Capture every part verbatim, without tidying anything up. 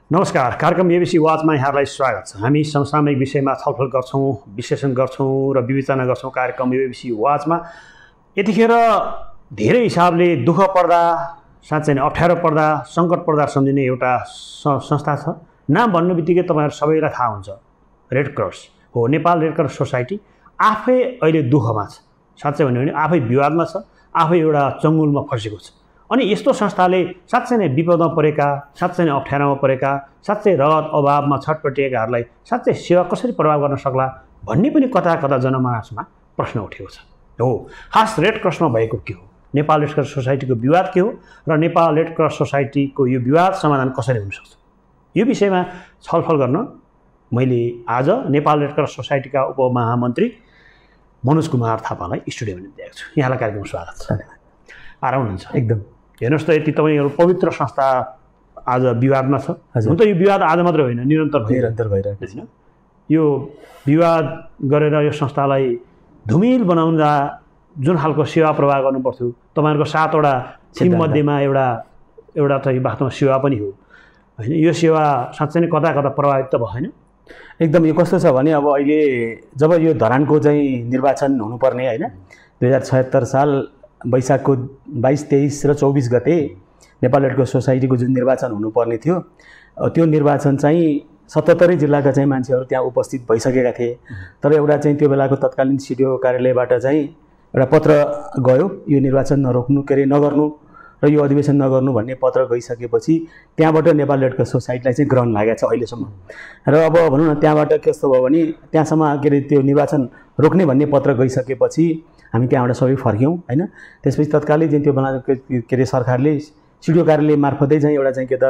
नमस्कार, कार्यक्रम एबिसी वाचमा यहाँहरूलाई स्वागत छ। हामी समसामयिक विषयमा छलफल गर्छौँ, विश्लेषण गर्छौँ र विवेचना गर्छौँ कार्यक्रम एबिसी वाचमा। यतिखेर धेरै हिसाबले दुःख पर्दा, साँच्चै नै अप्ठ्यारो पर्दा, सङ्कट पर्दा सम्झिने एउटा संस्था छ। नाम भन्नु बित्तिकै तपाईँहरू सबैलाई थाहा हुन्छ, रेड क्रस हो। नेपाल रेड क्रस सोसाइटी आफै अहिले दुःखमा छ, साँच्चै भन्यो भने आफै विवादमा छ, आफै एउटा चङ्गुलमा फँसेको छ। अनि यस्तो संस्थाले साँच्चै नै विपदमा परेका, साँच्चै नै अप्ठ्यारोमा परेका, साँच्चै रगत अभावमा छटपटिएकाहरूलाई साँच्चै सेवा कसरी प्रभाव गर्न सक्ला भन्ने पनि कता कता जनमानसमा प्रश्न उठेको छ। हो, खास रेड क्रसमा भएको के हो, नेपाल रेड क्रस सोसाइटीको विवाद के हो र नेपाल रेड क्रस सोसाइटीको यो विवाद समाधान कसरी हुनसक्छ, यो विषयमा छलफल गर्न मैले आज नेपाल रेड क्रस सोसाइटीका उपमहामन्त्री मनोज कुमार थापालाई स्टुडियोमा ल्याएको छु। यहाँलाई कार्यक्रममा स्वागत छ। आराम हुनुहुन्छ? एकदम। हेर्नुहोस् त, यति तपाईँहरू पवित्र संस्था आज विवादमा छ। हुन त यो विवाद आज मात्रै होइन, निरन्तर निरन्तर भइरहेको होइन। यो विवाद गरेर यो संस्थालाई धुमिल बनाउँदा जुन खालको सेवा प्रवाह गर्नुपर्थ्यो, तपाईँहरूको सातवटा टिममध्येमा एउटा एउटा त यो वास्तवमा सेवा पनि हो होइन। यो सेवा साँच्चै नै कता कता प्रभावित त भएन? एकदम। यो कस्तो छ भने अब अहिले जब यो धरानको चाहिँ निर्वाचन हुनुपर्ने होइन, दुई हजार छयत्तर साल वैशाखको बाइस तेइस र चौबिस गते नेपाल रेड क्रस सोसाइटीको जुन निर्वाचन हुनुपर्ने थियो, त्यो निर्वाचन चाहिँ सतहत्तरै जिल्लाका चाहिँ मान्छेहरू त्यहाँ उपस्थित भइसकेका थिए। तर एउटा चाहिँ त्यो बेलाको तत्कालीन सिडिओ कार्यालयबाट चाहिँ एउटा पत्र गयो, यो निर्वाचन नरोक्नु, के अरे नगर्नु र यो अधिवेशन नगर्नु भन्ने पत्र गइसकेपछि त्यहाँबाट नेपाल रेड क्रस सोसाइटीलाई चाहिँ ग्रहण लागेको छ अहिलेसम्म। र अब भनौँ न, त्यहाँबाट कस्तो भयो भने त्यहाँसम्म के अरे त्यो निर्वाचन रोक्ने भन्ने पत्र गइसकेपछि हामी त्यहाँबाट सबै फर्क्यौँ होइन। त्यसपछि तत्कालै चाहिँ त्यो बेला के अरे सरकारले सिडिओ कार्यालय मार्फतै चाहिँ एउटा चाहिँ के त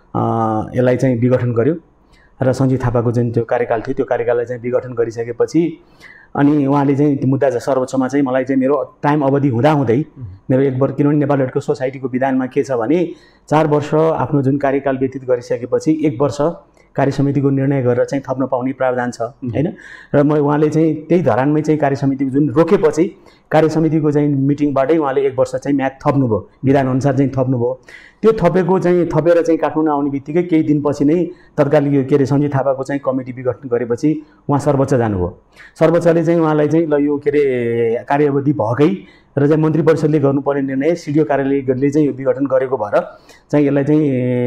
यसलाई चाहिँ विघटन गर्यो र सञ्जीव थापाको जुन त्यो कार्यकाल थियो त्यो कार्यकाललाई चाहिँ विघटन गरिसकेपछि अनि उहाँले चाहिँ त्यो मुद्दा सर्वोच्चमा चाहिँ मलाई चाहिँ मेरो टाइम अवधि हुँदाहुँदै मेरो एक वर्ष, किनभने नेपाल रेड क्रस सोसाइटीको विधानमा के छ भने चार वर्ष आफ्नो जुन कार्यकाल व्यतीत गरिसकेपछि एक वर्ष कार्यसमितिको निर्णय गरेर चाहिँ थप्न पाउने प्रावधान छ होइन। र म उहाँले चाहिँ त्यही धरानमै चाहिँ कार्यसमितिको जुन रोकेपछि कार्यसमितिको चाहिँ मिटिङबाटै उहाँले एक वर्ष चाहिँ म्याद थप्नुभयो, विधानअनुसार चाहिँ थप्नुभयो। त्यो थपेको चाहिँ थपेर चाहिँ काठमाडौँ आउने बित्तिकै केही दिनपछि नै तत्कालीन के अरे सञ्जीव थापाको चाहिँ कमिटी विघटन गरेपछि उहाँ सर्वोच्च जानुभयो। सर्वोच्चले चाहिँ उहाँलाई चाहिँ ल यो के अरे कार्यावधि भएकै र चाहिँ मन्त्री परिषदले गर्नुपर्ने निर्णय सिडिओ कार्यालयले चाहिँ यो विघटन गरेको भएर चाहिँ यसलाई चाहिँ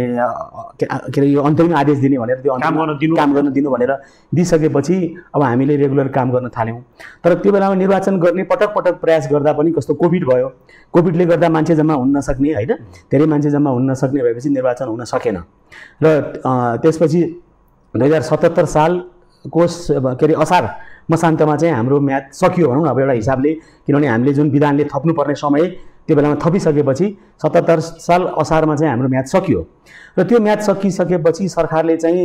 के अरे यो अन्तरिम आदेश दिने भनेर त्यो काम गर्न दिनु काम गर्न दिनु भनेर दिइसकेपछि अब हामीले रेगुलर काम गर्न थाल्यौँ। तर त्यो बेलामा निर्वाचन गर्ने पटक पटक प्रयास गर्दा पनि कस्तो कोभिड भयो, कोभिडले गर्दा मान्छे जम्मा हुन नसक्ने होइन, धेरै मान्छे जम्मा हुन नसक्ने भएपछि निर्वाचन हुन सकेन। र त्यसपछि दुई हजार सतहत्तर सालको के अरे असार मसान्तमा चाहिँ हाम्रो म्याद सकियो भनौँ न अब एउटा हिसाबले, किनभने हामीले जुन विधानले थप्नुपर्ने समय त्यो बेलामा थपिसकेपछि सतहत्तर साल असारमा चाहिँ हाम्रो म्याद सकियो। र त्यो म्याद सकिसकेपछि सरकारले चाहिँ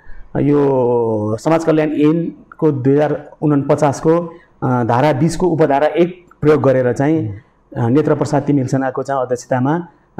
यो समाज कल्याण ऐनको दुई हजार उनपचासको धारा बिसको उपधारा एक प्रयोग गरेर चाहिँ नेत्र प्रसाद तिमिल सेनाको चाहिँ अध्यक्षतामा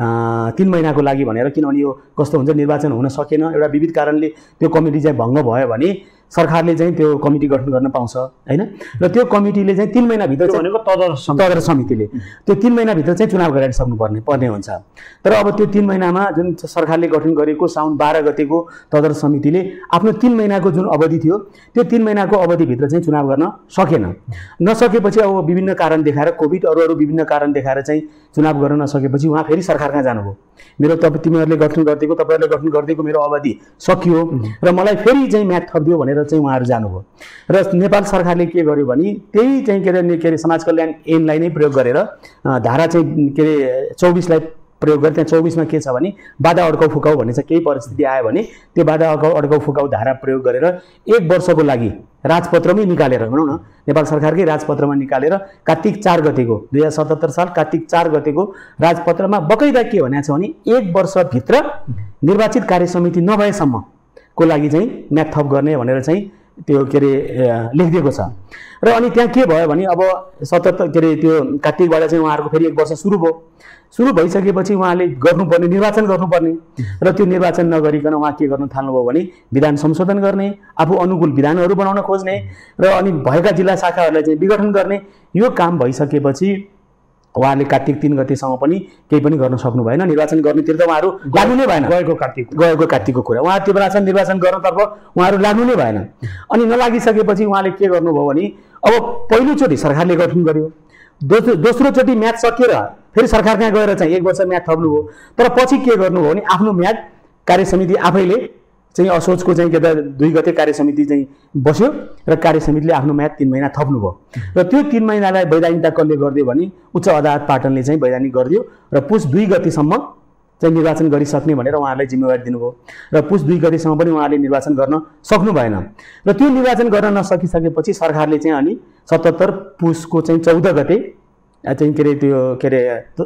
तीन महिनाको लागि भनेर, किनभने यो कस्तो हुन्छ निर्वाचन हुन सकेन, एउटा विविध कारणले त्यो कमिटी चाहिँ भङ्ग भयो भने सरकारले चाहिँ त्यो कमिटी गठन गर्न पाउँछ होइन। र त्यो कमिटीले चाहिँ तीन महिनाभित्र भनेको तदर तदर समितिले त्यो तीन महिनाभित्र चाहिँ चुनाव गराइसक्नु पर्ने पर्ने हुन्छ। तर अब त्यो तीन महिनामा जुन सरकारले गठन गरेको साउन बाह्र गतेको तदर समितिले आफ्नो तीन महिनाको जुन अवधि थियो त्यो तीन महिनाको अवधिभित्र चाहिँ चुनाव गर्न सकेन। नसकेपछि अब विभिन्न कारण देखाएर, कोभिड अरू अरू विभिन्न कारण देखाएर चाहिँ चुनाव गर्न नसकेपछि उहाँ फेरि सरकार कहाँ जानुभयो, मेरो तब तिमीहरूले गठन गरिदिएको तपाईँहरूले गठन गरिदिएको मेरो अवधि सकियो र मलाई फेरि चाहिँ म्याद थपिदियो भनेर चाहिँ उहाँहरू जानुभयो। र नेपाल सरकारले के गर्यो भने त्यही चाहिँ के अरे के अरे समाज कल्याण ऐनलाई नै प्रयोग गरेर धारा चाहिँ के अरे चौबिसलाई प्रयोग गरे। त्यहाँ चौबिसमा के छ भने बाधा अड्काउ फुकाउ भन्ने चाहिँ केही परिस्थिति आयो भने त्यो बाधा अड्काउ अड्काउ फुकाउ धारा प्रयोग गरेर एक वर्षको लागि राजपत्रमै निकालेर भनौँ न, नेपाल सरकारकै राजपत्रमा निकालेर कार्तिक चार गतेको दुई हजार सतहत्तर साल कार्तिक चार गतेको राजपत्रमा बकैदा के भनेको छ भने एक वर्षभित्र निर्वाचित कार्यसमिति नभएसम्मको लागि चाहिँ म्याद थप गर्ने भनेर चाहिँ त्यो के अरे लेखिदिएको छ। र अनि त्यहाँ के भयो भने अब सतहत्तर के अरे त्यो कार्तिकबाट चाहिँ उहाँहरूको फेरि एक वर्ष सुरु भयो। सुरु भइसकेपछि उहाँले गर्नुपर्ने निर्वाचन गर्नुपर्ने र त्यो निर्वाचन नगरिकन उहाँ के गर्न थाल्नुभयो भने विधान संशोधन गर्ने, आफू अनुकूल विधानहरू बनाउन खोज्ने र अनि भएका जिल्ला शाखाहरूलाई चाहिँ विघटन गर्ने। यो काम भइसकेपछि उहाँहरूले कार्तिक तीन गतेसम्म पनि केही पनि गर्न सक्नु भएन, निर्वाचन गर्नेतिर त उहाँहरू लाग्नु नै भएन। गएको कार्तिक गएको कार्तिकको कुरा उहाँ त्यो बेलासम्म निर्वाचन गर्नतर्फ उहाँहरू लाग्नु नै भएन। अनि नलागिसकेपछि उहाँले के गर्नुभयो भने अब पहिलोचोटि सरकारले गठन गर्यो, दोस्रो दोस्रोचोटि म्याद सकिएर फेरि सरकार कहाँ गएर चाहिँ एक वर्ष म्याद थप्नुभयो। तर पछि के गर्नुभयो भने आफ्नो म्याद कार्य समिति आफैले चाहिँ असोजको चाहिँ के त दुई गते कार्य समिति चाहिँ बस्यो र कार्य समितिले आफ्नो म्याद तीन महिना थप्नुभयो र त्यो तीन महिनालाई वैधानिकता कसले गरिदियो भने उच्च अदालत पाटनले चाहिँ वैधानिक गरिदियो र पुस दुई गतेसम्म चाहिँ निर्वाचन गरिसक्ने भनेर उहाँहरूलाई जिम्मेवारी दिनुभयो र पुस दुई गतेसम्म पनि उहाँले निर्वाचन गर्न सक्नु भएन र त्यो निर्वाचन गर्न नसकिसकेपछि सरकारले चाहिँ अनि सतहत्तर पुसको चाहिँ चौध गते चाहिँ के अरे त्यो के अरे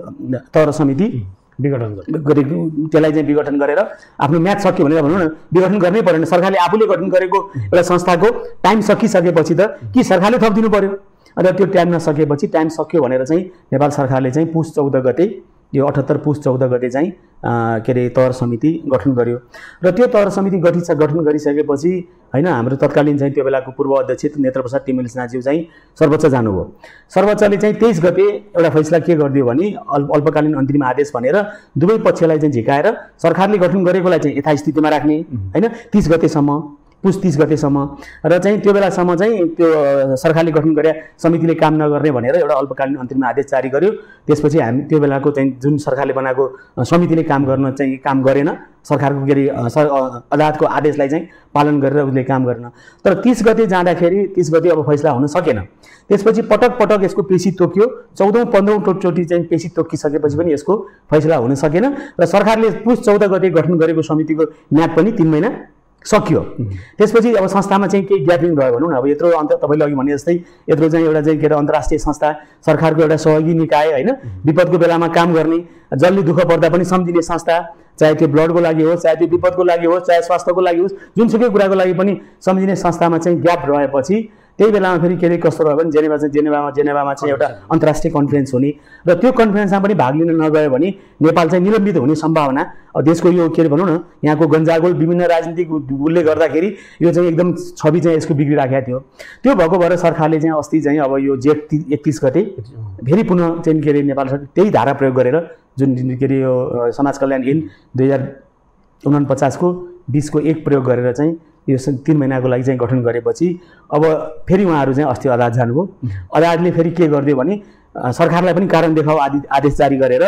तर समिति विघटन गरे त्यसलाई चाहिँ विघटन गरेर आफ्नो म्याद सक्यो भनेर भनौँ न, विघटन गर्नै परेन। सरकारले आफूले गठन गरेको एउटा संस्थाको टाइम सकिसकेपछि त कि सरकारले थपिदिनु पर्यो, अन्त त्यो टाइम नसकेपछि टाइम सक्यो भनेर चाहिँ नेपाल सरकारले चाहिँ पुस चौध गते यो अठहत्तर पुस चौध गते चाहिँ के अरे तहर समिति गठन गर्यो र त्यो तहर समिति गठित गठन गरिसकेपछि होइन हाम्रो तत्कालीन चाहिँ त्यो बेलाको पूर्व अध्यक्ष नेत्रप्रसाद तिमेल सिन्हाज्यू चाहिँ सर्वोच्च जानुभयो। सर्वोच्चले चाहिँ तेइस गते एउटा फैसला के गरिदियो भने अल्पकालीन अन्तरिम आदेश भनेर दुवै पक्षलाई चाहिँ झिकाएर सरकारले गठन गरेकोलाई चाहिँ यथास्थितिमा राख्ने होइन तीस गतेसम्म पुस तीस गतेसम्म र चाहिँ त्यो बेलासम्म चाहिँ त्यो सरकारले गठन गरे समितिले काम नगर्ने भनेर एउटा अल्पकालीन अन्तरिम आदेश जारी गर्यो। त्यसपछि हामी त्यो बेलाको चाहिँ जुन सरकारले बनाएको समितिले काम गर्न चाहिँ काम गरेन, सरकारको के अरे सर अदालतको आदेशलाई चाहिँ पालन गरेर उसले काम गरेन। तर तीस गते जाँदाखेरि तीस गते अब फैसला हुन सकेन। त्यसपछि पटक पटक यसको पेशी तोकियो, चौधौँ पन्ध्रौँ चोटि चाहिँ पेशी तोकिसकेपछि पनि यसको फैसला हुन सकेन र सरकारले पुस चौध गते गठन गरेको समितिको म्याद पनि तीन महिना सकियो। त्यसपछि अब संस्थामा चाहिँ केही ग्यापिङ रह्यो भनौँ न, अब यत्रो अन्त तपाईँले अघि भने जस्तै यत्रो चाहिँ एउटा चाहिँ के अरे अन्तर्राष्ट्रिय संस्था सरकारको एउटा सहयोगी निकाय होइन, विपदको बेलामा काम गर्ने, जसले दुःख पर्दा पनि सम्झिने संस्था, चाहे त्यो ब्लडको लागि होस्, चाहे त्यो विपदको लागि होस्, चाहे स्वास्थ्यको लागि होस्, जुनसुकै कुराको लागि पनि सम्झिने संस्थामा चाहिँ ग्याप रहेपछि त्यही बेलामा फेरि के अरे कस्तो रह्यो भने जेनेभा चाहिँ जेनेभामा जेनेभामा चाहिँ एउटा अन्तर्राष्ट्रिय कन्फरेन्स हुने र त्यो कन्फरेन्समा पनि भाग लिन नगयो भने नेपाल चाहिँ निलम्बित हुने सम्भावना देशको यो के अरे भनौँ न यहाँको गन्जागोल विभिन्न राजनीतिक उसले गर्दाखेरि यो चाहिँ एकदम छवि चाहिँ यसको बिग्रिराखेको थियो। त्यो भएको भएर सरकारले चाहिँ अस्ति चाहिँ अब यो जेठ एकतिस गते फेरि पुनः चाहिँ के अरे नेपाल सरकार त्यही धारा प्रयोग गरेर जुन के अरे यो समाज कल्याण ऐन दुई हजार उनपचासको बिसको एक प्रयोग गरेर चाहिँ यो तीन महिनाको लागि चाहिँ गठन गरेपछि अब फेरि उहाँहरू चाहिँ अस्ति अदालत जानुभयो। अदालतले फेरि के गरिदियो भने सरकारलाई पनि कारण देखाऊ आदि आदेश जारी गरेर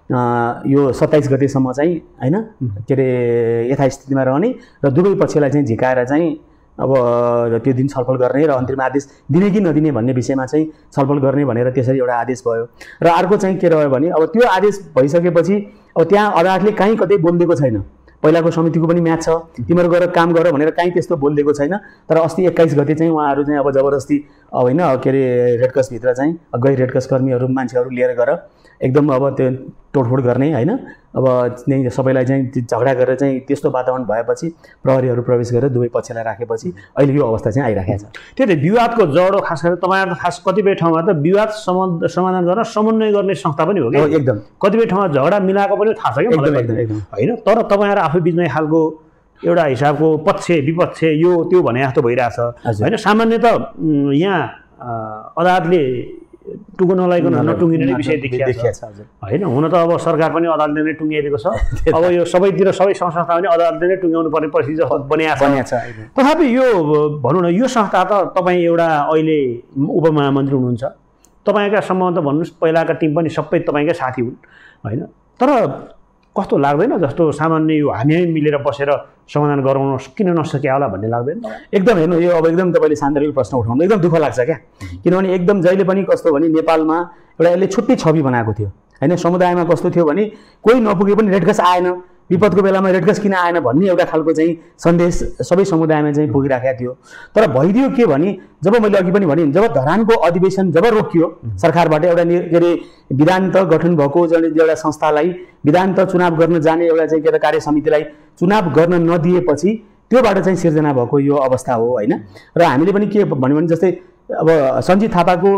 यो सत्ताइस गतेसम्म चाहिँ होइन के अरे यथास्थितिमा रहने र दुवै पक्षलाई चाहिँ झिकाएर चाहिँ अब त्यो दिन छलफल गर्ने र अन्तरिम आदेश दिने कि नदिने भन्ने विषयमा चाहिँ छलफल गर्ने भनेर त्यसरी एउटा आदेश भयो। र अर्को चाहिँ के रह्यो भने अब त्यो आदेश भइसकेपछि अब त्यहाँ अदालतले कहीँ कतै बोलिदिएको छैन, पहिलाको समितिको पनि म्याच छ, तिमीहरू गएर काम गर भनेर कहीँ त्यस्तो बोलिदिएको छैन। तर अस्ति एक्काइस गते चाहिँ उहाँहरू चाहिँ अब जबरजस्ती अब होइन के अरे रेडक्रसभित्र चाहिँ गैर रेडक्रस कर्मीहरू मान्छेहरू लिएर गएर एकदम अब त्यो तोडफोड गर्ने होइन अब नै सबैलाई चाहिँ झगडा गरेर चाहिँ त्यस्तो वातावरण भएपछि प्रहरीहरू प्रवेश गरेर दुवै पक्षलाई राखेपछि अहिले यो अवस्था चाहिँ आइराखेको छ। त्यही त विवादको जडो खास गरेर तपाईँहरू त खास कतिपय ठाउँमा त विवाद समाधान गर्न समन्वय गर्ने संस्था पनि हो कि एकदम कतिपय ठाउँमा झगडा मिलाएको पनि थाहा छ क्या मलाई होइन। तर तपाईँहरू आफै बिचमा खालको एउटा हिसाबको पक्ष विपक्ष यो त्यो भने जस्तो भइरहेछ होइन। सामान्य त यहाँ अदालतले टुङ्गो नलाइकन नटुङ्गिने विषय देखिएको छ होइन। हुन त अब सरकार पनि अदालतले नै टुङ्गिएको छ, अब यो सबैतिर सबै संस्था पनि अदालतले नै टुङ्ग्याउनु पर्ने परिस्थिति बनिएको छ। तथापि यो भनौँ न यो संस्था त तपाईँ एउटा अहिले उपमहामन्त्री हुनुहुन्छ, तपाईँका सम्बन्ध भन्नुहोस् पहिलाका टिम पनि सबै तपाईँकै साथी हुन् होइन। तर कस्तो लाग्दैन जस्तो सामान्य यो हामी मिलेर बसेर समाधान गराउन किन नसक्यो होला भन्ने लाग्दैन? एकदम हेर्नु यो अब एकदम तपाईँले सान्दर्भिक प्रश्न उठाउनु एकदम दुःख लाग्छ क्या, किनभने एकदम जहिले पनि कस्तो भने नेपालमा एउटा यसले छुट्टै छवि बनाएको थियो होइन। समुदायमा कस्तो थियो भने कोही नपुगे पनि रेडक्रस आएन, विपदको बेलामा रेडक्रस किन आएन भन्ने एउटा खालको चाहिँ सन्देश सबै समुदायमा चाहिँ पुगिराखेको थियो। तर भइदियो के भने जब मैले अघि पनि भने जब धरानको अधिवेशन जब रोकियो सरकारबाट एउटा के अरे विधान्त गठन भएको एउटा संस्थालाई विधान्त चुनाव गर्न जाने एउटा चाहिँ के अरे कार्य समितिलाई चुनाव गर्न नदिएपछि त्योबाट चाहिँ सिर्जना भएको यो अवस्था हो होइन। र हामीले पनि के भन्यो भने जस्तै अब सञ्जीत थापाको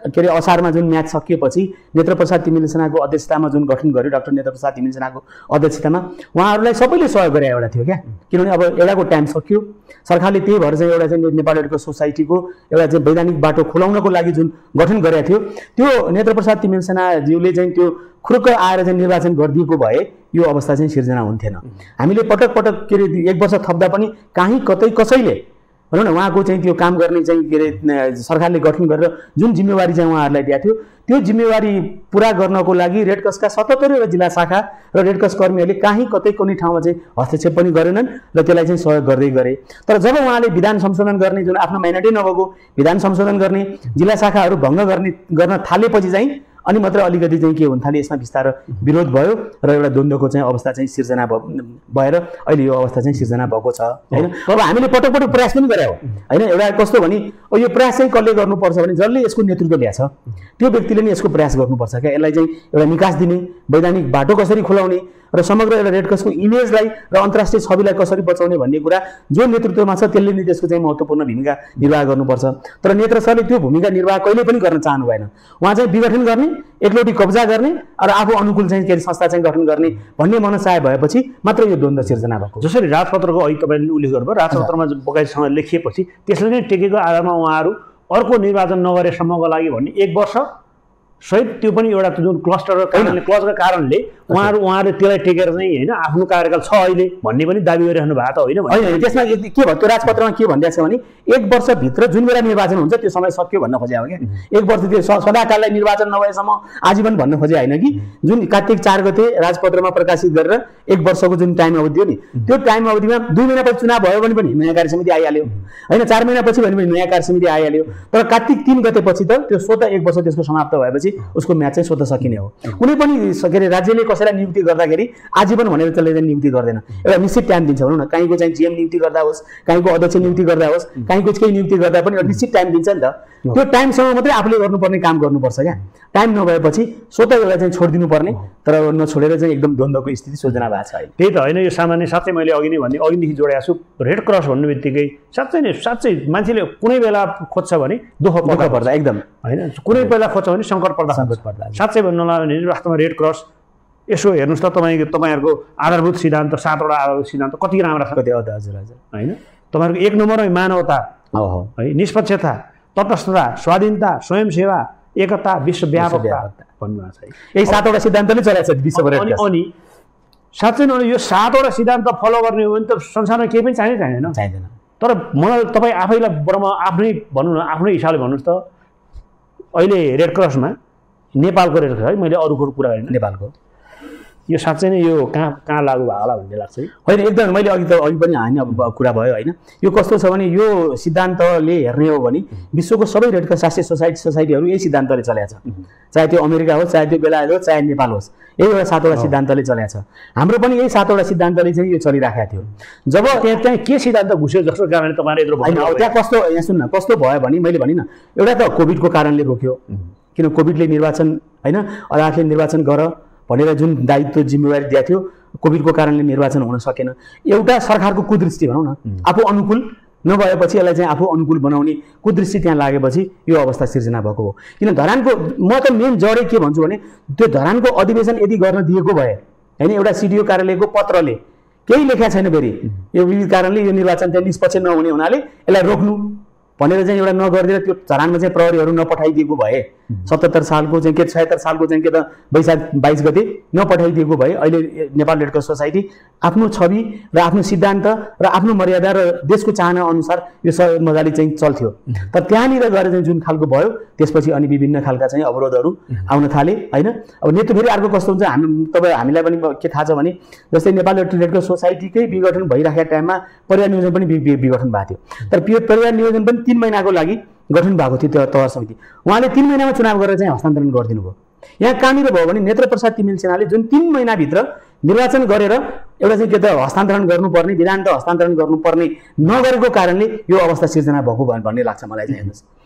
के अरे असारमा जुन म्याच सकिएपछि नेत्रप्रसाद तिमिल सेनाको अध्यक्षतामा जुन गठन गर्यो डाक्टर नेत्रप्रसाद तिमिल सेनाको अध्यक्षतामा उहाँहरूलाई सबैले सहयोग गरे एउटा थियो क्या, किनभने अब एउटाको टाइम सकियो, सरकारले त्यही भएर चाहिँ एउटा चाहिँ नेपाल रेड क्रस सोसाइटीको एउटा चाहिँ वैधानिक बाटो खुलाउनको लागि जुन गठन गरेको थियो त्यो नेत्रप्रसाद तिमिल सेनाज्यूले चाहिँ त्यो खुरुक्क आएर चाहिँ निर्वाचन गरिदिएको भए यो अवस्था चाहिँ सिर्जना हुन्थेन। हामीले पटक पटक के अरे एक वर्ष थप्दा पनि कहीँ कतै कसैले भनौँ न उहाँको चाहिँ त्यो काम गर्ने चाहिँ के अरे सरकारले गठन गरेर जुन जिम्मेवारी चाहिँ उहाँहरूलाई दिएको थियो त्यो जिम्मेवारी पुरा गर्नको लागि रेड क्रसका सतहत्तरवटा जिल्ला शाखा र रेड क्रस कर्मीहरूले कहीँ कतै कुनै ठाउँमा चाहिँ हस्तक्षेप पनि गरेनन् र त्यसलाई चाहिँ सहयोग गर्दै गरे। तर जब उहाँले विधान संशोधन गर्ने जुन आफ्नो म्यान्डेटै नभएको विधान संशोधन गर्ने जिल्ला शाखाहरू भङ्ग गर्ने गर्न थालेपछि चाहिँ अनि मात्र अलिकति चाहिँ के हुन थाल्यो, यसमा बिस्तारै विरोध भयो र एउटा द्वन्द्वको चाहिँ अवस्था चाहिँ सिर्जना भएर अहिले यो अवस्था चाहिँ सिर्जना भएको छ होइन। अब हामीले पटक पटक प्रयास पनि गरे हो होइन। एउटा कस्तो भने यो प्रयास चाहिँ कसले गर्नुपर्छ भने जसले यसको नेतृत्व ल्याछ त्यो व्यक्तिले नै यसको प्रयास गर्नुपर्छ क्या। यसलाई चाहिँ एउटा निकास दिने, वैधानिक बाटो कसरी खुलाउने र समग्र एउटा रेड क्रसको इमेजलाई र अन्तर्राष्ट्रिय छविलाई कसरी बचाउने भन्ने कुरा जो नेतृत्वमा छ त्यसले नै त्यसको चाहिँ महत्त्वपूर्ण भूमिका निर्वाह गर्नुपर्छ। तर नेत्र सरले त्यो भूमिका निर्वाह कहिले पनि गर्न चाहनु भएन। उहाँ चाहिँ विघटन गर्ने, एकलौटी कब्जा गर्ने र आफू अनुकूल चाहिँ के अरे संस्था चाहिँ गठन गर्ने भन्ने मनसाय भएपछि मात्र यो द्वन्द्व सिर्जना भएको। जसरी राजपत्रको अघि तपाईँले उल्लेख गर्नुभयो, राजपत्रमा बकाइसँग लेखिएपछि त्यसले नै टेकेको आधारमा उहाँहरू अर्को निर्वाचन नगरेसम्मको लागि भन्ने एक वर्ष सहित त्यो पनि एउटा जुन क्लस्टर कारणले क्लजका कारणले उहाँहरू उहाँहरूले त्यसलाई टेकेर चाहिँ होइन आफ्नो कार्यकाल छ अहिले भन्ने पनि दाबी गरिरहनु भएको त होइन होइन। त्यसमा के भयो त्यो राजपत्रमा के भनिरहेको छ भने एक वर्षभित्र जुन बेला निर्वाचन हुन्छ त्यो समय सक्यो भन्न खोजे हो क्या। एक वर्ष त्यो सदाकाललाई निर्वाचन नभएसम्म आजीवन भन्न खोजे होइन कि। जुन कार्तिक चार गते राजपत्रमा प्रकाशित गरेर एक वर्षको जुन टाइम अवधि हो नि त्यो टाइम अवधिमा दुई महिनापछि चुनाव भयो भने पनि नयाँ कार्य समिति आइहाल्यो होइन, चार महिनापछि भने पनि नयाँ कार्य समिति आइहाल्यो। तर कार्तिक तीन गतेपछि त त्यो स्वतः एक वर्ष त्यसको समाप्त भएपछि उसको म्याच चाहिँ स्वतः सकिने हो। कुनै पनि के अरे राज्यले कसैलाई नियुक्ति गर्दाखेरि आजीवन भनेर त्यसले चाहिँ नियुक्ति गर्दैन, एउटा निश्चित टाइम दिन्छ भनौँ न। कहीँको चाहिँ जिएम नियुक्ति गर्दा होस्, कहीँको अध्यक्ष नियुक्ति गर्दा होस्, कहीँको केही नियुक्ति गर्दा पनि एउटा निश्चित टाइम दिन्छ नि त। त्यो टाइमसँग मात्रै आफूले गर्नुपर्ने काम गर्नुपर्छ क्या। टाइम नभएपछि स्वतः एउटा चाहिँ छोडिदिनु पर्ने, तर नछोडेर चाहिँ एकदम द्वन्द्वको स्थिति सृजना भएको छ। त्यही त होइन, यो सामान्य साँच्चै मैले अघि नै भने अघिदेखि जोडेको छु रेड क्रस भन्ने बित्तिकै साँच्चै नै साँच्चै मान्छेले कुनै बेला खोज्छ भने दुःख पर्दा पर्दा एकदम होइन, कुनै बेला खोज्छ भने सङ्कट पर्दा सङ्कट पर्दा साँच्चै भन्नु नलाग्यो भने वास्तवमा रेड क्रस यसो हेर्नुहोस् त तपाईँको तपाईँहरूको आधारभूत सिद्धान्त सातवटा आधारभूत सिद्धान्त कति राम्रा छ। कति हजुर हजुर होइन, तपाईँहरूको एक नम्बरमा मानवता है, निष्पक्षता, तटस्थता, स्वाधीनता, स्वयंसेवा, एकता, विश्वव्यापकता भन्नुभएको छ। यही सातवटा सिद्धान्तले चलाएको छ विश्वभर। अनि साँच्चै नै यो सातवटा सिद्धान्त फलो गर्ने हो भने त संसारमा केही पनि चाहिने चाहिँदैन चाहिँदैन। तर मलाई तपाईँ आफैलाई बरमा आफ्नै भनौँ न आफ्नै हिसाबले भन्नुहोस् त अहिले रेड क्रसमा नेपालको रेड क्रस है, मैले अरूको कुरा गरेन, नेपालको यो साँच्चै नै यो कहाँ कहाँ लागु भएको होला भन्ने लाग्छ है। होइन एकदम मैले अघि त अघि पनि होइन अब कुरा भयो होइन। यो कस्तो छ भने यो सिद्धान्तले हेर्ने हो भने विश्वको सबै रेड क्रस राष्ट्रिय सोसाइटी सोसाइटीहरू यही सिद्धान्तले चलेको छ, चाहे त्यो अमेरिका होस्, चाहे त्यो बेलायत होस्, चाहे नेपाल होस्, यही एउटा सातवटा सिद्धान्तले चलेको छ। हाम्रो पनि यही सातवटा सिद्धान्तले चाहिँ यो चलिराखेको थियो। जब त्यहाँ त्यहाँ के सिद्धान्त घुस्यो जसको कारणले तपाईँले यत्रो होइन, अब त्यहाँ कस्तो यहाँ सुन्न कस्तो भयो भने मैले भनिनँ एउटा त कोभिडको कारणले रोक्यो, किन कोभिडले निर्वाचन होइन अदालतले निर्वाचन गर भनेर जुन दायित्व जिम्मेवारी दिएको थियो कोभिडको कारणले निर्वाचन हुन सकेन। एउटा सरकारको कुदृष्टि भनौँ न, आफू अनुकूल नभएपछि यसलाई चाहिँ आफू अनुकूल बनाउने कुदृष्टि त्यहाँ लागेपछि यो अवस्था सिर्जना भएको हो। किन धरानको म त मेन जडै के भन्छु भने त्यो धरानको अधिवेशन यदि गर्न दिएको भए होइन एउटा सिडिओ कार्यालयको पत्रले केही लेखेको छैन फेरि यो विविध कारणले यो निर्वाचन चाहिँ निष्पक्ष नहुने हुनाले यसलाई रोक्नु भनेर चाहिँ एउटा नगरिदिएर त्यो धरानमा चाहिँ प्रहरीहरू नपठाइदिएको भए सतहत्तर सालको चाहिँ के छयत्तर सालको चाहिँ के त वैशाख बाइस गते नपठाइदिएको भए अहिले नेपाल रेड क्रस सोसाइटी आफ्नो छवि र आफ्नो सिद्धान्त र आफ्नो मर्यादा र देशको चाहना अनुसार यो सब मजाले चाहिँ चल्थ्यो। तर त्यहाँनिर गएर चाहिँ जुन खालको भयो त्यसपछि अनि विभिन्न खालका चाहिँ अवरोधहरू आउन थाले होइन। अब नेतृत्व फेरि अर्को कस्तो हुन्छ हामी तपाईँ हामीलाई पनि के थाहा छ भने जस्तै नेपाल रेड क्रस सोसाइटीकै विघटन भइराखेको टाइममा परिवार नियोजन पनि विघटन भएको थियो। तर परिवार नियोजन पनि तीन महिनाको लागि गठन भएको थियो त्यो तह समिति, उहाँले तीन महिनामा चुनाव गरेर चाहिँ हस्तान्तरण गरिदिनु भयो। यहाँ कहाँनिर भयो भने नेत्रप्रसाद तिमिल सेनाले जुन तीन महिनाभित्र निर्वाचन गरेर एउटा चाहिँ के त हस्तान्तरण गर्नुपर्ने विधान त हस्तान्तरण गर्नुपर्ने नगरेको कारणले यो अवस्था सिर्जना भएको भन्ने लाग्छ मलाई चाहिँ। हेर्नुहोस्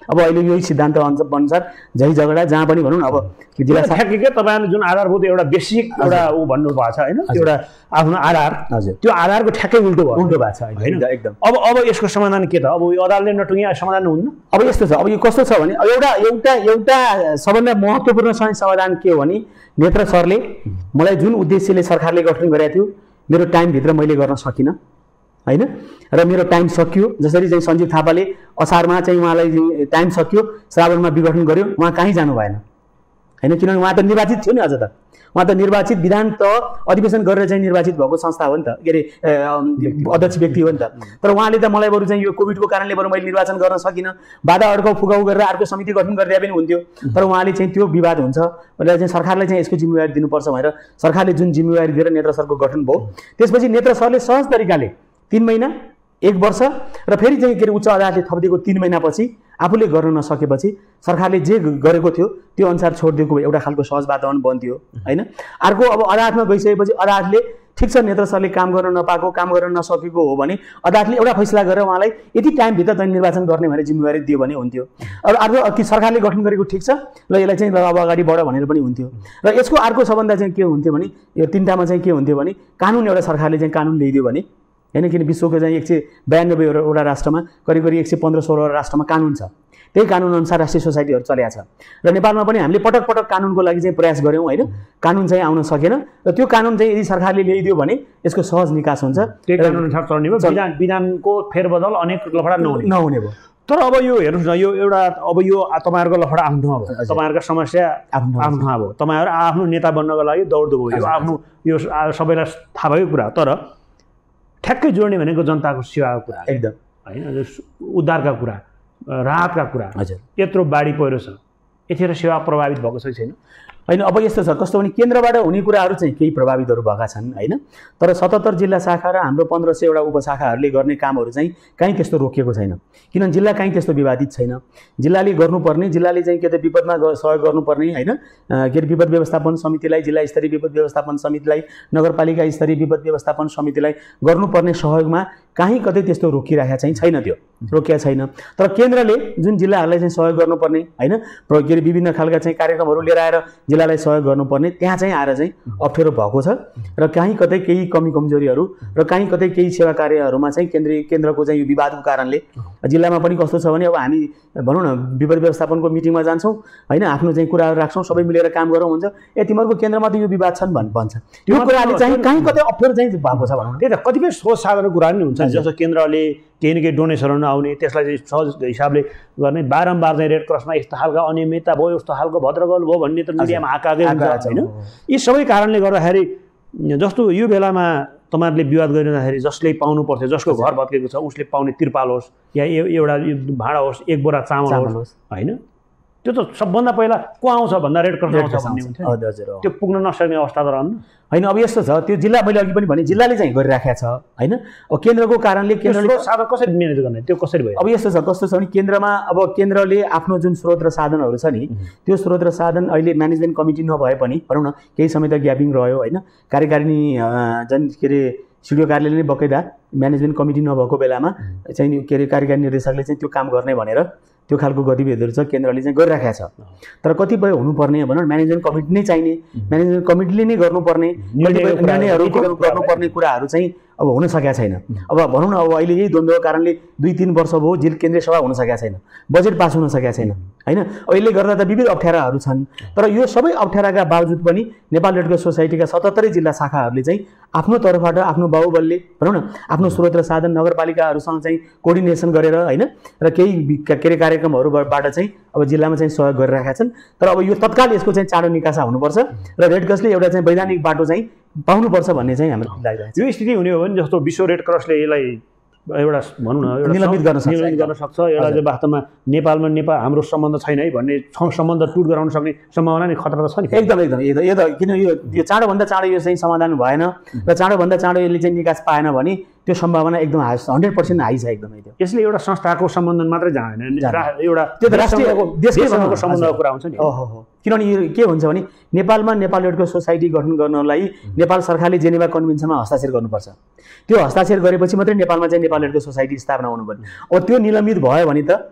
अब अहिले यही सिद्धान्त अनुसार झै झगडा जहाँ पनि भनौँ न अब जिल्ला ठ्याक्कै तपाईँले जुन आधारभूत एउटा बेसिक एउटा ऊ भन्नुभएको छ होइन एउटा आफ्नो आधार हजुर त्यो आधारको ठ्याक्कै उल्टो भयो उल्टो भएको छ होइन एकदम अब अब यसको समाधान के त अब यो अदालतले नटुङ्गे समाधान हुन्न अब यस्तो छ अब यो कस्तो छ भने एउटा एउटा एउटा सबभन्दा महत्त्वपूर्ण चाहिँ समाधान के हो भने नेत्र सरले मलाई जुन उद्देश्यले सरकारले गठन गरेको थियो मेरो टाइमभित्र मैले गर्न सकिनँ होइन र मेरो टाइम सकियो जसरी चाहिँ सञ्जीव थापाले असारमा चाहिँ उहाँलाई टाइम सकियो श्रावणमा विघटन गर्यो उहाँ कहीँ जानु भएन होइन किनभने उहाँ त निर्वाचित थियो नि अझ त उहाँ त निर्वाचित विधान त अधिवेशन गरेर चाहिँ निर्वाचित भएको संस्था हो नि त के अरे अध्यक्ष व्यक्ति हो नि त तर उहाँले त मलाई बरु चाहिँ यो कोभिडको कारणले बरु मैले निर्वाचन गर्न सकिनँ बाधा अड्काउ फुकाउ गरेर अर्को समिति गठन गरिदिए पनि हुन्थ्यो तर उहाँले चाहिँ त्यो विवाद हुन्छ भनेर चाहिँ सरकारले चाहिँ यसको जिम्मेवारी दिनुपर्छ भनेर सरकारले जुन जिम्मेवारी दिएर नेत्र सरको गठन भयो त्यसपछि नेत्र सरले सहज तरिकाले तीन महिना एक वर्ष र फेरि चाहिँ के अरे उच्च अदालतले थपिदिएको तीन महिनापछि आफूले गर्न नसकेपछि सरकारले जे गरेको थियो त्यो अनुसार छोडिदिएको एउटा खालको सहज वातावरण बन्थ्यो होइन अर्को अब अदालतमा गइसकेपछि अदालतले ठिक छ नेत्र सरले काम गर्न नपाएको काम गर्न नसकेको हो भने अदालतले एउटा फैसला गरेर उहाँलाई यति टाइमभित्र चाहिँ निर्वाचन गर्ने भनेर जिम्मेवारी दियो भने हुन्थ्यो अब अर्को कि सरकारले गठन गरेको ठिक छ ल यसलाई चाहिँ अब अगाडि बढ भनेर पनि हुन्थ्यो र यसको अर्को सबभन्दा चाहिँ के हुन्थ्यो भने यो तिनवटामा चाहिँ के हुन्थ्यो भने कानुन एउटा सरकारले चाहिँ कानुन ल्याइदियो भने होइन किन विश्वको चाहिँ एक सय बयानब्बेवटा राष्ट्रमा करिब करिब एक सय पन्ध्र सोह्रवटा राष्ट्रमा कानुन छ त्यही कानुन अनुसार राष्ट्रिय सोसाइटीहरू चलेको छ र नेपालमा पनि हामीले पटक पटक कानुनको लागि चाहिँ प्रयास गऱ्यौँ होइन कानुन चाहिँ आउन सकेन र त्यो कानुन चाहिँ यदि सरकारले ल्याइदियो भने यसको सहज निकास हुन्छ त्यही कानुन अनुसार चल्ने भयो विधान विधानको फेरबदल अनेक लफडा नहुने नहुने भयो तर अब यो हेर्नुहोस् न यो एउटा अब यो तपाईँहरूको लफडा आफ्नो ठाउँमा भयो तपाईँहरूको समस्या आफ्नो आफ्नो ठाउँमा भयो तपाईँहरू आफ्नो नेता बन्नको लागि दौड भयो आफ्नो यो सबैलाई थाहा भएको कुरा तर ठ्याक्कै जोड्ने भनेको जनताको सेवाको कुरा एकदम होइन उद्धारका कुरा राहतका कुरा हजुर यत्रो बाढी पहिरो छ यतिखेर सेवा प्रभावित भएको छ छैन होइन अब यस्तो छ कस्तो भने केन्द्रबाट हुने कुराहरू चाहिँ केही प्रभावितहरू भएका छन् होइन तर सतहत्तर जिल्ला शाखा र हाम्रो पन्ध्र सयवटा उपशाखाहरूले गर्ने कामहरू चाहिँ कहीँ त्यस्तो रोकिएको छैन किनभने जिल्ला कहीँ त्यस्तो विवादित छैन जिल्लाले गर्नुपर्ने जिल्लाले चाहिँ के त विपदमा सहयोग गर्नुपर्ने होइन के अरे विपद व्यवस्थापन समितिलाई जिल्ला स्तरीय विपद व्यवस्थापन समितिलाई नगरपालिका स्तरीय विपद व्यवस्थापन समितिलाई गर्नुपर्ने सहयोगमा कहीँ कतै त्यस्तो रोकिरहेको चाहिँ छैन त्यो रोकिया छैन तर केन्द्रले जुन जिल्लाहरूलाई चाहिँ सहयोग गर्नुपर्ने होइन के अरे विभिन्न खालका चाहिँ कार्यक्रमहरू लिएर आएर जिल्लालाई सहयोग गर्नुपर्ने त्यहाँ चाहिँ आएर चाहिँ अप्ठ्यारो भएको छ र कहीँ कतै केही कमी कमजोरीहरू र कहीँ कतै केही सेवा कार्यहरूमा चाहिँ केन्द्रीय केन्द्रको चाहिँ यो विवादको कारणले जिल्लामा पनि कस्तो छ भने अब हामी भनौँ न विपद व्यवस्थापनको मिटिङमा जान्छौँ होइन आफ्नो चाहिँ कुराहरू राख्छौँ सबै मिलेर काम गरौँ हुन्छ ए तिमीहरूको केन्द्रमा त यो विवाद छन् भन् भन्छ त्यो कुराले चाहिँ कहीँ कतै अप्ठ्यारो चाहिँ भएको छ भनौँ त्यही त कतिपय सोच साधारण कुरा पनि हुन्छ जस्तो केन्द्रले केही न केही डोनेसनहरू आउने त्यसलाई चाहिँ सहज हिसाबले गर्ने बारम्बार चाहिँ रेड क्रसमा यस्तो खालको अनियमितता भयो यस्तो खालको भद्रगोल भयो भन्ने त मिडियामा आएकै हुन्छ होइन यी सबै कारणले गर्दाखेरि जस्तो यो बेलामा तपाईँहरूले विवाद गरिरहँदाखेरि जसले पाउनु पर्थ्यो जसको घर भत्केको छ उसले पाउने तिरपाल होस् या एउटा भाँडा होस् एक बोरा चामल होस् होइन त्यो त सबभन्दा पहिला को आउँछ भन्दा रेड क्रस आउँछ भन्ने हुन्थ्यो त्यो पुग्न नसक्ने अवस्था त रहन्न होइन अब यस्तो छ त्यो जिल्ला मैले अघि पनि भने जिल्लाले चाहिँ गरिराखेको छ होइन अब केन्द्रको कारणले केन्द्रले साधन कसरी म्यानेज गर्ने त्यो कसरी भयो अब यस्तो छ कस्तो छ भने केन्द्रमा अब केन्द्रले आफ्नो जुन स्रोत र साधनहरू छ नि त्यो स्रोत र साधन अहिले म्यानेजमेन्ट कमिटी नभए पनि भनौँ न केही समय त ग्यापिङ रह्यो होइन कार्यकारिणी जुन के अरे सिडिओ कार्यालयले बकैदा म्यानेजमेन्ट कमिटी नभएको बेलामा चाहिँ के अरे कार्यकारी निर्देशकले चाहिँ त्यो काम गर्ने भनेर त्यो खालको गतिविधिहरू चाहिँ केन्द्रले चाहिँ गरिराखेको छ तर कतिपय हुनुपर्ने भनौँ म्यानेजमेन्ट कमिटी नै चाहिने म्यानेजमेन्ट कमिटीले नै गर्नुपर्ने निर्णयहरू गर्नुपर्ने कुराहरू चाहिँ अब हुन सकेका छैन अब भनौँ न अब अहिले यही द्वन्द्वको कारणले दुई तिन वर्ष भयो जिल केन्द्रीय सभा हुन सकेका छैन बजेट पास हुन सकेका छैन होइन अब यसले गर्दा त विविध अप्ठ्याराहरू छन् तर यो सबै अप्ठ्याराका बावजुद पनि नेपाल रेड क्रस सोसाइटीका सतहत्तरै जिल्ला शाखाहरूले चाहिँ आफ्नो तर्फबाट आफ्नो बाहुबलले भनौँ न आफ्नो स्रोत र साधन नगरपालिकाहरूसँग चाहिँ कोर्डिनेसन गरेर होइन र केही के अरे कार्यक्रमहरूबाट चाहिँ अब जिल्लामा चाहिँ सहयोग गरिरहेका छन् तर अब यो तत्काल यसको चाहिँ चाँडो निकासा हुनुपर्छ र रेड क्रसले एउटा चाहिँ वैधानिक बाटो चाहिँ पाउनुपर्छ भन्ने चाहिँ हाम्रो लागिरहेको छ यो स्थिति हुने हो भने जस्तो विश्व रेड क्रसले यसलाई एउटा भनौँ न एउटा निलम्बित गर्न सक्छ निलम्बित गर्न सक्छ एउटा चाहिँ वास्तवमा नेपालमा नेपाल हाम्रो सम्बन्ध छैन है भन्ने सम्बन्ध टुट गराउन सक्ने सम्भावना नि खतरा त छ नि एकदम एकदम यो त किन यो यो चाँडोभन्दा चाँडो यो चाहिँ समाधान भएन र चाँडोभन्दा चाँडो यसले चाहिँ निकास पाएन भने त्यो सम्भावना एकदम हन्ड्रेड पर्सेन्ट हाई छ एकदमै त्यो यसले एउटा संस्थाको सम्बन्धन मात्रै जाँदैन एउटा त्यो त राष्ट्रिय देशको सम्बन्धको कुरा हुन्छ नि ओहो हो किनभने यो के हुन्छ भने नेपालमा नेपाल रेड क्रस सोसाइटी गठन गर्नलाई नेपाल सरकारले जेनेभा कन्भेन्सनमा हस्ताक्षर गर्नुपर्छ त्यो हस्ताक्षर गरेपछि मात्रै नेपालमा चाहिँ नेपाल रेड क्रस सोसाइटी स्थापना हुनुपर्ने अब त्यो निलम्बित भयो भने त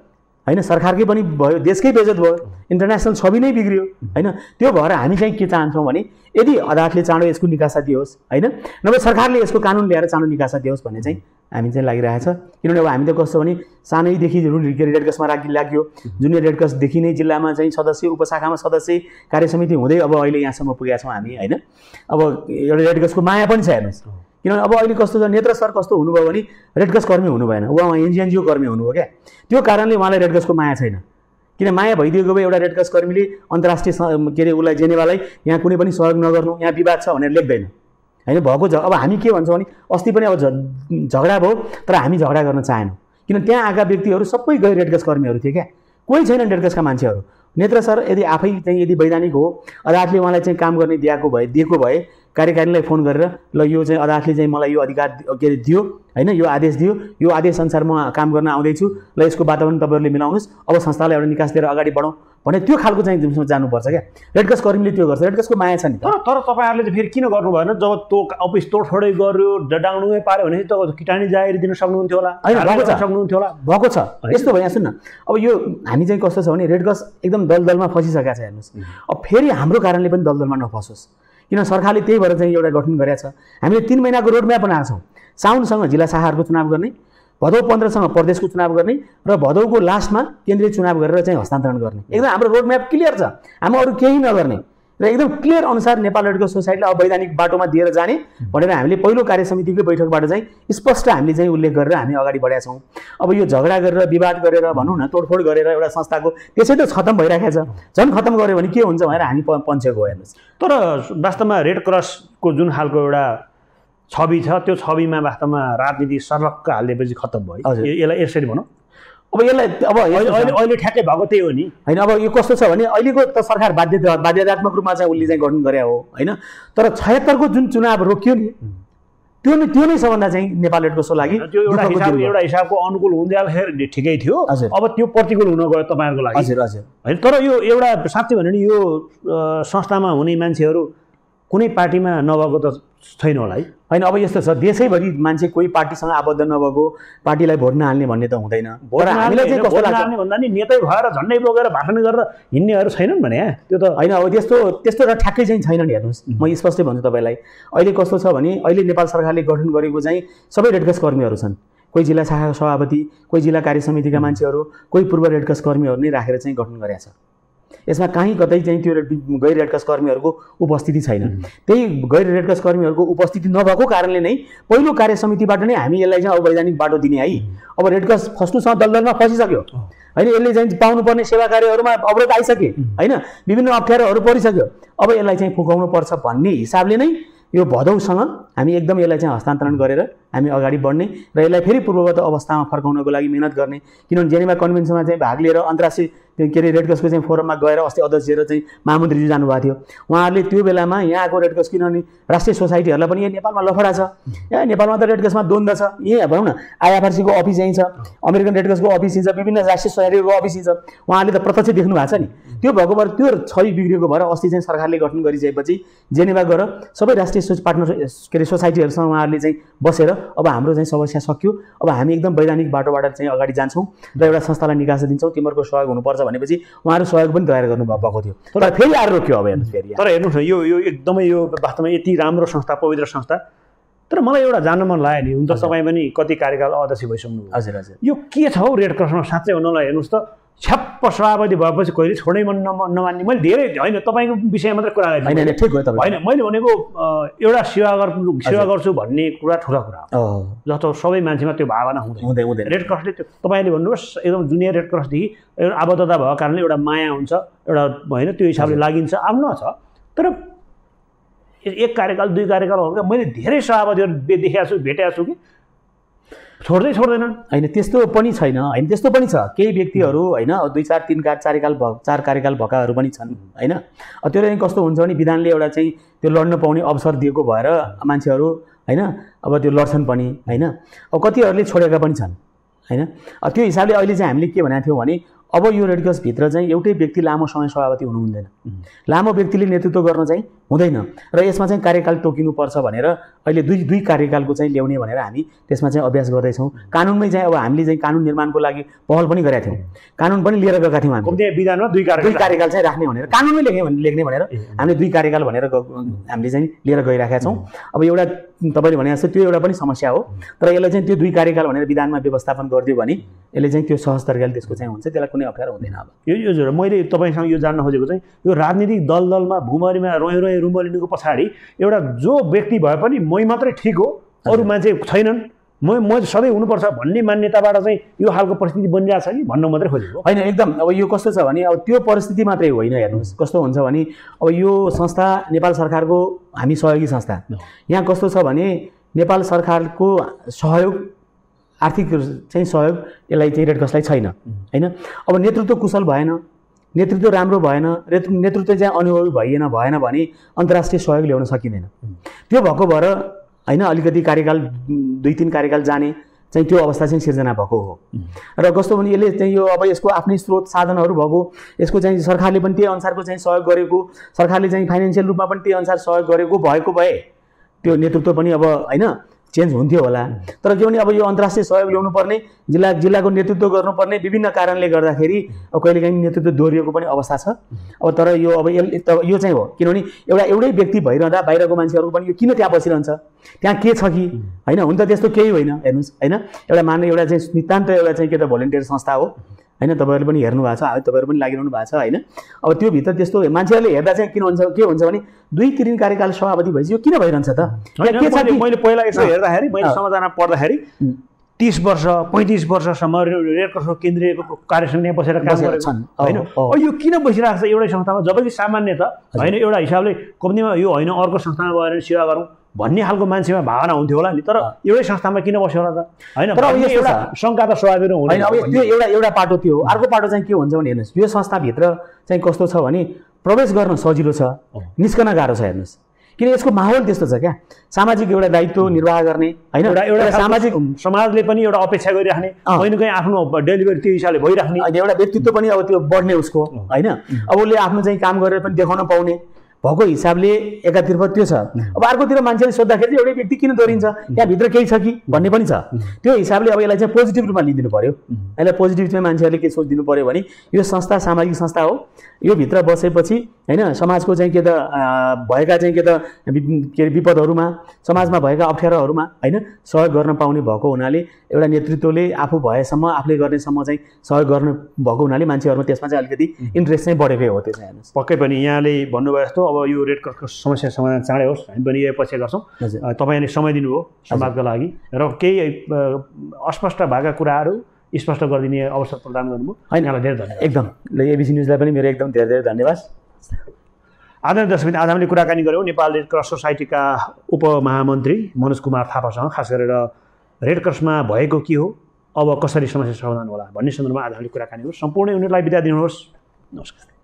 होइन, सरकारकै पनि भयो, देशकै बेइज्जत भयो, इन्टरनेसनल छवि नै बिग्रियो होइन। त्यो भएर हामी चाहिँ के चाहन्छौँ भने यदि अदालतले चाँडो यसको निकासा दियोस् होइन, नभए सरकारले यसको कानुन ल्याएर चाँडो निकासा दियोस् भन्ने चाहिँ हामी चाहिँ लागिरहेछ। किनभने अब हामी त कस्तो भने सानैदेखि रेडक्रसमा राखि लाग्यो, जुनियर रेडक्रसदेखि नै जिल्लामा चाहिँ सदस्य, उपशाखामा सदस्य, कार्य समिति हुँदै अब अहिले यहाँसम्म पुगेका छौँ हामी होइन। अब एउटा रेडक्रसको माया पनि छ हेर्नुहोस्, किनभने अब अहिले कस्तो छ, नेत्र सर कस्तो हुनुभयो भने रेडक्रस कर्मी हुनु भएन, उहाँ एनजिओ कर्मी हुनुभयो क्या, त्यो कारणले उहाँलाई रेडक्रसको माया छैन। किन माया भइदिएको भए एउटा रेडक्रस कर्मीले अन्तर्राष्ट्रिय के अरे उसलाई जेनेवालाई यहाँ कुनै पनि सहयोग नगर्नु, यहाँ विवाद छ भनेर लेख्दैन होइन। भएको झ अब हामी के भन्छौँ भने अस्ति पनि अब झगडा भयो तर हामी झगडा गर्न चाहेनौँ, किन त्यहाँ आएका व्यक्तिहरू सबै गैर रेडक्रस कर्मीहरू थिए क्या, कोही छैन रेडक्रसका मान्छेहरू। नेत्र सर यदि आफै चाहिँ यदि वैधानिक हो, अदालतले उहाँलाई चाहिँ काम गर्ने दिएको भए दिएको भए कार्यकारिणीलाई फोन गरेर ल यो चाहिँ अदालतले चाहिँ मलाई यो अधिकार के अरे दियो होइन, यो आदेश दियो, यो आदेश अनुसार म काम गर्न आउँदैछु, ल यसको वातावरण तपाईँहरूले मिलाउनुहोस्, अब संस्थालाई एउटा निकास दिएर अगाडि बढौँ भने त्यो खालको चाहिँ जानुपर्छ क्या। रेडक्रस कर्मीले त्यो गर्छ, रेडक्रसको माया छ नि। तर तर तपाईँहरूले चाहिँ फेरि किन गर्नु भएन? जब त्यो अफिस तोडफोडै गर्यो, डाँडुमै पाऱ्यो भने त किटानी जाहेरी दिन सक्नुहुन्थ्यो होला, होइन भएको छ, सक्नुहुन्थ्यो होला, भएको छ यस्तो भयो। सुन्न अब यो हामी चाहिँ कस्तो छ भने रेडक्रस एकदम दलदलमा फसिसकेको छ हेर्नुहोस्। अब फेरि हाम्रो कारणले पनि दलदलमा नफसोस्, किन सरकारले त्यही भएर चाहिँ एउटा गठन गरेको छ। हामीले तिन महिनाको रोडम्याप बनाएको छौँ, साउनसँग जिल्ला शाखाहरूको चुनाव गर्ने, भदौ पन्ध्रसँग प्रदेशको चुनाव गर्ने र भदौको लास्टमा केन्द्रीय चुनाव गरेर चाहिँ हस्तान्तरण गर्ने। एकदम हाम्रो रोडम्याप क्लियर छ, हामी अरू केही नगर्ने र एकदम क्लियर अनुसार नेपाल रेडक्रस सोसाइटीलाई अब वैधानिक बाटोमा दिएर जाने भनेर हामीले पहिलो कार्य समितिकै बैठकबाट चाहिँ स्पष्ट हामीले चाहिँ उल्लेख गरेर हामी अगाडि बढेका छौँ। अब यो झगडा गरेर विवाद गरेर भनौँ न तोडफोड गरेर एउटा संस्थाको त्यसै त खत्म भइरहेको छ, झन् खत्म गऱ्यो भने के हुन्छ भनेर हामी पन्छेको हो हेर्नुहोस्। तर वास्तवमा रेडक्रसको जुन खालको एउटा छवि छ त्यो छविमा वास्तवमा राजनीति सर्लक्क हालिदिएपछि खत्तम भयो। यसलाई यसरी भनौँ, अब यसलाई अब अहिले अहिले ठ्याक्कै भएको त्यही हो नि होइन। अब यो कस्तो छ भने अहिलेको त सरकार बाध्य बाध्यतात्मक रूपमा चाहिँ उसले चाहिँ गठन गरे हो होइन, तर छयत्तरको जुन चुनाव रोकियो नि त्यो नै त्यो नै सबभन्दा चाहिँ नेपाल रेडक्रसको लागि त्यो एउटा हिसाब एउटा हिसाबको अनुकूल हुँदाखेरि ठिकै थियो, अब त्यो प्रतिकूल हुन गयो तपाईँहरूको लागि। हजुर हजुर होइन, तर यो एउटा साँच्चै भन्यो भने यो संस्थामा हुने मान्छेहरू कुनै पार्टीमा नभएको त छैन होला है होइन। अब यस्तो छ देशैभरि मान्छे कोही पार्टीसँग आबद्ध नभएको पार्टीलाई भोट नहाल्ने भन्ने त हुँदैन। भोट हामीलाई चाहिँ कस्तो लाग्छ भन्दा नि नेतै भएर झन्डै बोकेर भाषण गरेर हिँड्नेहरू छैनन् भने त्यो त होइन। अब त्यस्तो त्यस्तो र ठ्याक्कै चाहिँ छैन नि हेर्नुहोस्, म स्पष्टै भन्छु तपाईँलाई। अहिले कस्तो छ भने अहिले नेपाल सरकारले गठन गरेको चाहिँ सबै रेडक्रस कर्मीहरू छन्, कोही जिल्ला शाखाको सभापति, कोही जिल्ला कार्य समितिका मान्छेहरू, कोही पूर्व रेडक्रस कर्मीहरू नै राखेर चाहिँ गठन गरेका छ। यसमा कहीँ कतै चाहिँ त्यो गैर रेडक्रस कर्मीहरूको उपस्थिति छैन। त्यही गैर रेडक्रस कर्मीहरूको उपस्थिति नभएको कारणले नै पहिलो कार्य समितिबाट नै हामी यसलाई चाहिँ अब वैधानिक बाटो दिने है। अब रेडक्रस फस्नुसँग दलदलमा फसिसक्यो होइन, यसले चाहिँ पाउनुपर्ने सेवा कार्यहरूमा अवरोध आइसके होइन, विभिन्न अप्ठ्यारोहरू परिसक्यो, अब यसलाई चाहिँ फुकाउनु पर्छ भन्ने हिसाबले नै यो भदौसँग हामी एकदम यसलाई चाहिँ हस्तान्तरण गरेर हामी अगाडि बढ्ने र यसलाई फेरि पूर्ववत अवस्थामा फर्काउनको लागि मिहिनेत गर्ने। किनभने जेनेभा कन्भेन्सनमा चाहिँ भाग लिएर अन्तर्राष्ट्रिय के अरे रेडक्रसको चाहिँ फोरममा गएर अस्ति अध्यक्षहरू चाहिँ महामन्त्रीजी जानुभएको थियो, उहाँहरूले त्यो बेलामा यहाँको रेडक्रस किनभने राष्ट्रिय सोसाइटीहरूलाई पनि यहाँ नेपालमा लफडा छ, यहाँ नेपालमा त रेडक्रसमा द्वन्द्व छ, यहाँ भनौँ न आइएफआरसीको अफिस यहीँ छ, अमेरिकन रेडक्रसको अफिस यहीँ छ, विभिन्न राष्ट्रिय सोसाइटीको अफिस यहीँ छ, उहाँहरूले त प्रत्यक्ष देख्नु भएको छ नि। त्यो भएको भएर त्यो छवि बिग्रेको भएर अस्ति चाहिँ सरकारले गठन गरिसकेपछि जेनेभा गएर सबै राष्ट्रिय पार्टनर के अरे सोसाइटीहरूसँग उहाँहरूले चाहिँ बसेर अब हाम्रो चाहिँ समस्या सक्यो, अब हामी एकदम वैधानिक बाटोबाट चाहिँ अगाडि जान्छौँ र एउटा संस्थालाई निकासा दिन्छौँ, तिमीहरूको सहयोग हुनुपर्छ भनेपछि उहाँहरू सहयोग पनि तयार गर्नु भएको थियो, तर फेरि आएर रोक्यो। अब हेर्नुहोस् फेरि तर हेर्नुहोस् न यो यो एकदमै यो वास्तवमा यति राम्रो संस्था, पवित्र संस्था, तर मलाई एउटा जान्न मन लाग्यो नि, हुन त तपाईँ पनि कति कार्यकाल अध्यक्ष भइसक्नु। हजुर हजुर यो के छ हौ रेडक्रसमा साँच्चै भन्नुलाई? हेर्नुहोस् त छ्याप्प सभापति भएपछि कहिले छोडै मन नमान्ने, मैले धेरै होइन तपाईँको विषयमा मात्रै कुरा गरेँ होइन, ठिक हो तपाईँ होइन, मैले भनेको एउटा सेवा गर्नु सेवा गर्छु भन्ने कुरा ठुलो कुरा हो, जस्तो सबै मान्छेमा त्यो भावना हुँदैन हुँदैन रेडक्रसले त्यो तपाईँले भन्नुहोस् एकदम जुनियर रेडक्रसदेखि एउटा आबद्धता भएको कारणले एउटा माया हुन्छ, एउटा होइन त्यो हिसाबले लागिन्छ आफ्नो छ। तर एक कार्यकाल दुई कार्यकाल मैले धेरै सभापतिहरू देखेको छु, भेटेको छु कि छोड्दै छोड्दैनन् होइन, त्यस्तो पनि छैन होइन, त्यस्तो पनि छ केही व्यक्तिहरू होइन, दुई चार तिन कार कार्यकाल भ चार कार्यकाल भएकाहरू पनि छन् होइन। त्यो चाहिँ कस्तो हुन्छ भने विधानले एउटा चाहिँ त्यो लड्न पाउने अवसर दिएको भएर मान्छेहरू होइन अब त्यो लड्छन् पनि होइन, अब कतिहरूले छोडेका पनि छन् होइन। त्यो हिसाबले अहिले चाहिँ हामीले के भनेको थियौँ भने अब यो रेड क्रसभित्र चाहिँ एउटै व्यक्ति लामो समय सभापति हुनु हुँदैन, लामो व्यक्तिले नेतृत्व गर्न चाहिँ हुँदैन र यसमा चाहिँ कार्यकाल तोकिनुपर्छ भनेर अहिले दुई दुई कार्यकालको चाहिँ ल्याउने भनेर हामी त्यसमा चाहिँ अभ्यास गर्दैछौँ। कानुनमै चाहिँ अब हामीले चाहिँ कानुन निर्माणको लागि पहल पनि गरेका थियौँ, कानुन पनि लिएर गएका थियौँ हामी, विधानमा दुई दुई कार्यकाल चाहिँ राख्ने भनेर कानुनमै लेख्ने लेख्ने भनेर हामीले दुई कार्यकाल भनेर हामीले चाहिँ लिएर गइरहेका छौँ। अब एउटा तपाईँले भने जस्तो त्यो एउटा पनि समस्या हो, तर यसलाई चाहिँ त्यो दुई कार्यकाल भनेर विधानमा व्यवस्थापन गरिदियो भने यसले चाहिँ त्यो सहज तरिकाले त्यसको चाहिँ हुन्छ, त्यसलाई कुनै अप्ठ्यारो हुँदैन। अब यो यो मैले तपाईँसँग यो जान्न खोजेको चाहिँ यो राजनीतिक दल दलमा भुमरीमा रोय रोय रुमलिनुको पछाडि एउटा जो व्यक्ति भए पनि मै मात्रै ठिक हो, अरू मान्छे छैनन्, म म सधैँ हुनुपर्छ भन्ने मान्यताबाट चाहिँ यो खालको परिस्थिति बनिरहेको छ कि भन्नु मात्रै खोजेको होइन। एकदम अब यो कस्तो छ भने अब त्यो परिस्थिति मात्रै होइन, हेर्नुहोस् कस्तो हुन्छ भने अब यो संस्था नेपाल सरकारको हामी सहयोगी संस्था, यहाँ कस्तो छ भने नेपाल सरकारको सहयोग आर्थिक चाहिँ सहयोग यसलाई चाहिँ रेड क्रसलाई छैन होइन। अब नेतृत्व कुशल भएन, नेतृत्व राम्रो भएन, नेतृत्व चाहिँ अनुभवी भइएन भएन भने अन्तर्राष्ट्रिय सहयोग ल्याउन सकिँदैन। त्यो भएको भएर होइन अलिकति कार्यकाल दुई तिन कार्यकाल जाने चाहिँ त्यो अवस्था चाहिँ सिर्जना भएको हो। र कस्तो भने यसले चाहिँ यो अब यसको आफ्नै स्रोत साधनहरू भएको, यसको चाहिँ सरकारले पनि त्यही अनुसारको चाहिँ सहयोग गरेको, सरकारले चाहिँ फाइनेन्सियल रूपमा पनि त्यही अनुसार सहयोग गरेको भएको भए त्यो नेतृत्व पनि अब होइन चेन्ज हुन्थ्यो होला। तर के भने अब यो अन्तर्राष्ट्रिय सहयोग ल्याउनु पर्ने, जिल्ला जिल्लाको नेतृत्व गर्नुपर्ने विभिन्न कारणले गर्दाखेरि अब कहिलेकाहीँ नेतृत्व दोहोरिएको पनि अवस्था छ। अब तर यो अब यो चाहिँ हो किनभने एउटा एउटै व्यक्ति भइरहँदा बाहिरको मान्छेहरू पनि यो किन त्यहाँ बसिरहन्छ, त्यहाँ के छ कि होइन, हुन त त्यस्तो केही होइन। हेर्नुहोस् होइन, एउटा मान्ने एउटा चाहिँ नितान्त एउटा चाहिँ के त भोलिन्टियर संस्था हो होइन, तपाईँहरूले पनि हेर्नु भएको छ, तपाईँहरू पनि लागिरहनु भएको छ होइन। अब त्यो भित्र त्यस्तो मान्छेहरूले हेर्दा चाहिँ किन हुन्छ के हुन्छ भने दुई तिन कार्यकाल सभापति भएपछि यो किन भइरहन्छ त? के छ मैले पहिला यसो हेर्दाखेरि मैले समाचारमा पढ्दाखेरि तीस वर्ष पैँतिस वर्षसम्म रेड क्रसको केन्द्रीय कार्यसङ्घ बसेर काम गरेका छन् होइन। अब यो किन बसिरहेको छ एउटै संस्थामा, जबकि सामान्य त होइन एउटा हिसाबले कम्तीमा यो होइन अर्को संस्थामा गएर सेवा गरौँ भन्ने खालको मान्छेमा भावना हुन्थ्यो होला नि, तर एउटै संस्थामा किन बस्यो होला त होइन। तर अब एउटा शङ्का त स्वाभाविक हुँदैन। अब त्यो एउटा एउटा पाटो त्यो, अर्को पाटो चाहिँ के हुन्छ भने हेर्नुहोस् यो संस्थाभित्र चाहिँ कस्तो छ भने प्रवेश गर्न सजिलो छ, निस्कन गाह्रो छ। हेर्नुहोस् किन यसको माहौल त्यस्तो छ क्या, सामाजिक एउटा दायित्व निर्वाह गर्ने होइन, एउटा एउटा सामाजिक समाजले पनि एउटा अपेक्षा गरिराख्ने, कहीँ कहीँ आफ्नो डेलिभरी त्यो हिसाबले भइराख्ने, एउटा व्यक्तित्व पनि अब त्यो बढ्ने उसको होइन। अब उसले आफ्नो चाहिँ काम गरेर पनि देखाउन पाउने भएको हिसाबले एकातिर त्यो छ। अब अर्कोतिर मान्छेले सोद्धाखेरि चाहिँ एउटै व्यक्ति किन दोहोरिन्छ, त्यहाँभित्र केही छ कि भन्ने पनि छ। त्यो हिसाबले अब यसलाई चाहिँ पोजिटिभ रूपमा लिइदिनु पऱ्यो। यसलाई पोजिटिभमा मान्छेहरूले के सोचिदिनु पऱ्यो भने यो संस्था सामाजिक संस्था हो, यो भित्र बसेपछि होइन समाजको चाहिँ के त भएका चाहिँ के त के अरे विपदहरूमा, समाजमा भएका अप्ठ्यारोहरूमा होइन सहयोग गर्न पाउने भएको हुनाले एउटा नेतृत्वले आफू भएसम्म आफूले गर्नेसम्म चाहिँ सहयोग गर्नु भएको हुनाले मान्छेहरूमा त्यसमा चाहिँ अलिकति इन्ट्रेस्ट चाहिँ बढेकै हो। त्यो चाहिँ हेर्नुहोस् पक्कै पनि यहाँले भन्नुभयो जस्तो अब यो रेड क्रसको समस्या समाधान चाँडै होस्, हामी पनि यही पछि गर्छौँ। तपाईँले समय दिनुभयो संवादको लागि र केही अस्पष्ट भएका कुराहरू स्पष्ट गरिदिने अवसर प्रदान गर्नुभयो होइन, यहाँलाई धेरै धन्यवाद। एकदम एबिसी न्युजलाई पनि मेरो एकदम धेरै धेरै धन्यवाद। आदरणीय दर्शक, आज हामीले कुराकानी गऱ्यौँ नेपाल रेड क्रस सोसाइटीका उपमहामन्त्री मनोज कुमार थापासँग, खास गरेर रेड क्रसमा भएको के हो, अब कसरी समस्या समाधान होला भन्ने सन्दर्भमा आज हामीले कुराकानी गऱ्यौँ। सम्पूर्ण उनीहरूलाई बिदा दिनुहोस्। नमस्कार।